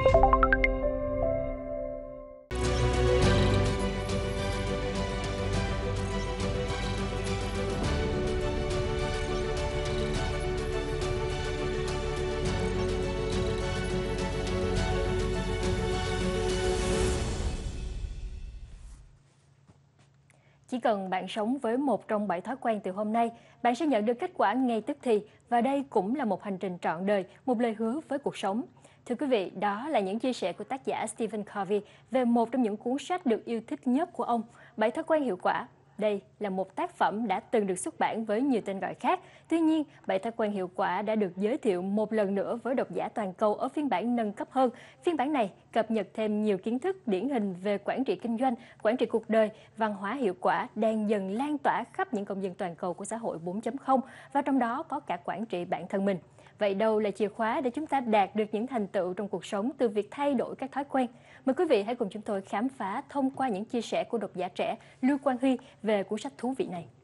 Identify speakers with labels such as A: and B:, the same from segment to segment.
A: Chỉ cần bạn sống với một trong 7 thói quen từ hôm nay, bạn sẽ nhận được kết quả ngay tức thì và đây cũng là một hành trình trọn đời, một lời hứa với cuộc sống. Thưa quý vị, đó là những chia sẻ của tác giả Stephen Covey về một trong những cuốn sách được yêu thích nhất của ông, 7 thói quen hiệu quả. Đây là một tác phẩm đã từng được xuất bản với nhiều tên gọi khác. Tuy nhiên, 7 thói quen hiệu quả đã được giới thiệu một lần nữa với độc giả toàn cầu ở phiên bản nâng cấp hơn. Phiên bản này cập nhật thêm nhiều kiến thức điển hình về quản trị kinh doanh, quản trị cuộc đời, văn hóa hiệu quả đang dần lan tỏa khắp những công dân toàn cầu của xã hội 4.0 và trong đó có cả quản trị bản thân mình. Vậy đâu là chìa khóa để chúng ta đạt được những thành tựu trong cuộc sống từ việc thay đổi các thói quen? Mời quý vị hãy cùng chúng tôi khám phá thông qua những chia sẻ của độc giả trẻ Lưu Quang Huy về cuốn sách thú vị này.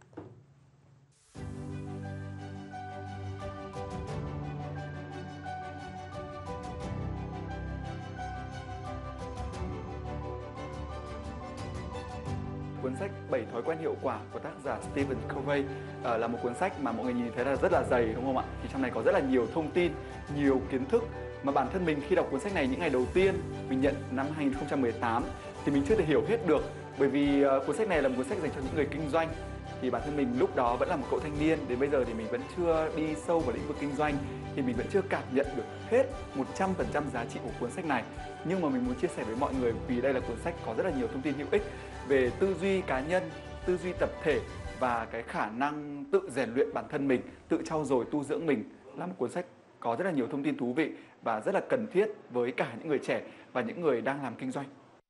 B: Cuốn sách 7 thói quen hiệu quả của tác giả Stephen Covey là một cuốn sách mà mọi người nhìn thấy là rất là dày, đúng không ạ? Thì trong này có rất là nhiều thông tin, nhiều kiến thức mà bản thân mình khi đọc cuốn sách này những ngày đầu tiên mình nhận năm 2018 thì mình chưa thể hiểu hết được, bởi vì cuốn sách này là một cuốn sách dành cho những người kinh doanh. Thì bản thân mình lúc đó vẫn là một cậu thanh niên, đến bây giờ thì mình vẫn chưa đi sâu vào lĩnh vực kinh doanh, thì mình vẫn chưa cảm nhận được hết 100% giá trị của cuốn sách này. Nhưng mà mình muốn chia sẻ với mọi người vì đây là cuốn sách có rất là nhiều thông tin hữu ích về tư duy cá nhân, tư duy tập thể và cái khả năng tự rèn luyện bản thân mình, tự trau dồi tu dưỡng mình. Là một cuốn sách có rất là nhiều thông tin thú vị và rất là cần thiết với cả những người trẻ và những người đang làm kinh doanh.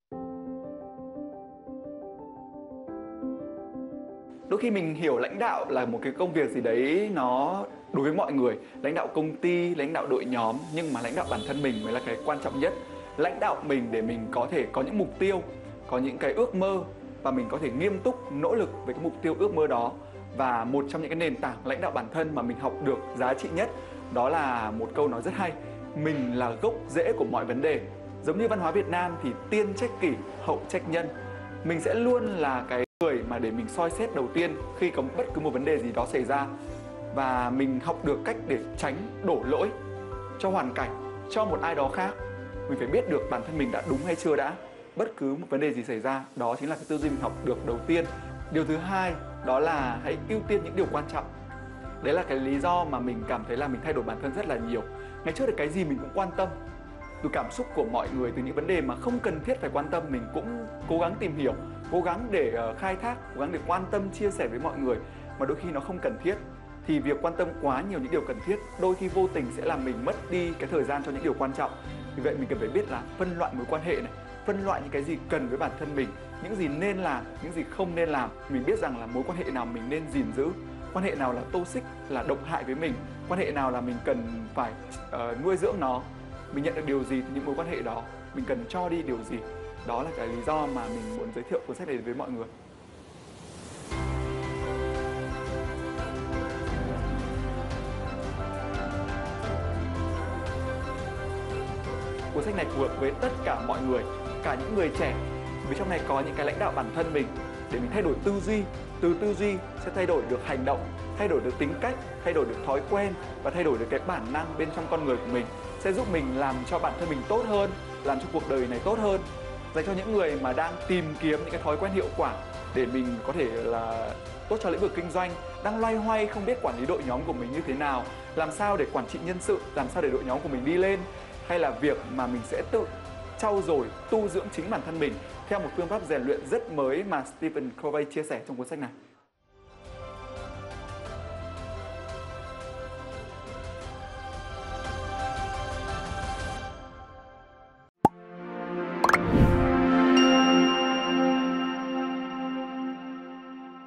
B: Đôi khi mình hiểu lãnh đạo là một cái công việc gì đấy nó đối với mọi người, lãnh đạo công ty, lãnh đạo đội nhóm, nhưng mà lãnh đạo bản thân mình mới là cái quan trọng nhất. Lãnh đạo mình để mình có thể có những mục tiêu, có những cái ước mơ và mình có thể nghiêm túc nỗ lực với cái mục tiêu ước mơ đó. Và một trong những cái nền tảng lãnh đạo bản thân mà mình học được giá trị nhất đó là một câu nói rất hay: mình là gốc rễ của mọi vấn đề. Giống như văn hóa Việt Nam thì tiên trách kỷ, hậu trách nhân. Mình sẽ luôn là cái người mà để mình soi xét đầu tiên khi có bất cứ một vấn đề gì đó xảy ra, và mình học được cách để tránh đổ lỗi cho hoàn cảnh, cho một ai đó khác. Mình phải biết được bản thân mình đã đúng hay chưa đã. Bất cứ một vấn đề gì xảy ra, đó chính là cái tư duy mình học được đầu tiên. Điều thứ hai đó là hãy ưu tiên những điều quan trọng. Đấy là cái lý do mà mình cảm thấy là mình thay đổi bản thân rất là nhiều. Ngày trước thì cái gì mình cũng quan tâm, từ cảm xúc của mọi người, từ những vấn đề mà không cần thiết phải quan tâm mình cũng cố gắng tìm hiểu, cố gắng để khai thác, cố gắng để quan tâm, chia sẻ với mọi người. Mà đôi khi nó không cần thiết, thì việc quan tâm quá nhiều những điều cần thiết đôi khi vô tình sẽ làm mình mất đi cái thời gian cho những điều quan trọng. Vì vậy mình cần phải biết là phân loại mối quan hệ này, phân loại những cái gì cần với bản thân mình, những gì nên làm, những gì không nên làm. Mình biết rằng là mối quan hệ nào mình nên gìn giữ, quan hệ nào là toxic, là độc hại với mình, quan hệ nào là mình cần phải nuôi dưỡng nó. Mình nhận được điều gì từ những mối quan hệ đó, mình cần cho đi điều gì. Đó là cái lý do mà mình muốn giới thiệu cuốn sách này với mọi người. Cuốn sách này phù hợp với tất cả mọi người, cả những người trẻ, vì trong này có những cái lãnh đạo bản thân mình để mình thay đổi tư duy. Từ tư duy sẽ thay đổi được hành động, thay đổi được tính cách, thay đổi được thói quen và thay đổi được cái bản năng bên trong con người của mình, sẽ giúp mình làm cho bản thân mình tốt hơn, làm cho cuộc đời này tốt hơn. Dành cho những người mà đang tìm kiếm những cái thói quen hiệu quả để mình có thể là tốt cho lĩnh vực kinh doanh, đang loay hoay không biết quản lý đội nhóm của mình như thế nào, làm sao để quản trị nhân sự, làm sao để đội nhóm của mình đi lên, hay là việc mà mình sẽ tự trau dồi, tu dưỡng chính bản thân mình theo một phương pháp rèn luyện rất mới mà Stephen Covey chia sẻ trong cuốn sách này.